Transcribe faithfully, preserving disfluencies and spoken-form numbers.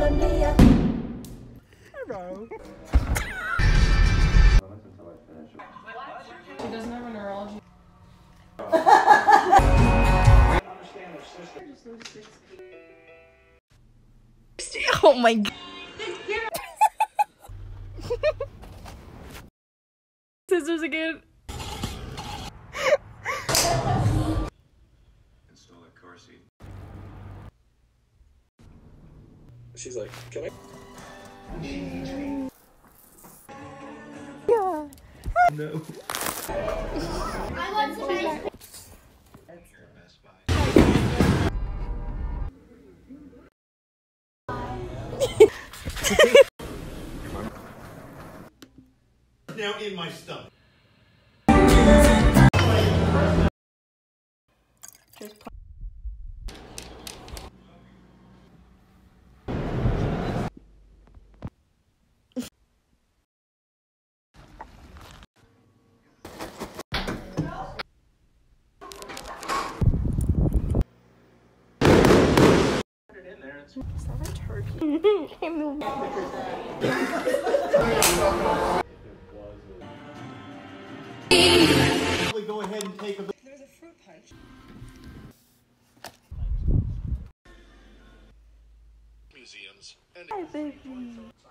Hello. She doesn't have a neurology. Oh my god. Scissors again. Install a car seat. She's like, can I? Yeah. No. I want some ice cream. Here at Best Buy. Now in my stomach. Just play. Is that a turkey? Go ahead and take a look. There's a fruit punch. Museums and Hi, baby.